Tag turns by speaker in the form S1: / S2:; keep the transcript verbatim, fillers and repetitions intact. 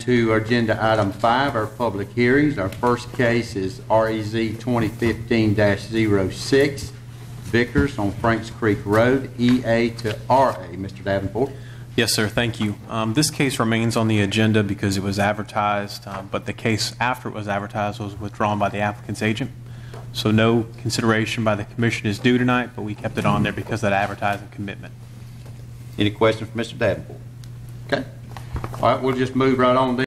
S1: to agenda item five, our public hearings. Our first case is R E Z twenty fifteen dash oh six, Vickers on Franks Creek Road, E A to R A. Mister Davenport.
S2: Yes, sir. Thank you. Um, this case remains on the agenda because it was advertised, uh, but the case after it was advertised was withdrawn by the applicant's agent. So no consideration by the commission is due tonight, but we kept it on there because of that advertising commitment.
S1: Any questions for Mister Davenport? Okay. All right, we'll just move right on then.